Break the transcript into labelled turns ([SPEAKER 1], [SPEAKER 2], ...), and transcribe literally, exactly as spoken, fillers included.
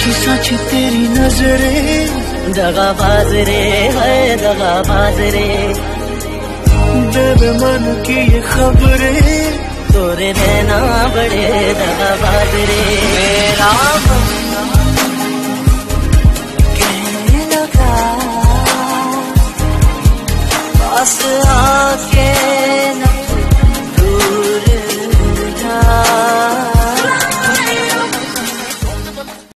[SPEAKER 1] सच्ची सच्ची तेरी नजरें
[SPEAKER 2] दगाबाज रे है दगाबाज रे।
[SPEAKER 1] बेबे मन की ये खबरें
[SPEAKER 2] तोरे रहना बड़े दगाबाज रे।
[SPEAKER 1] मेरा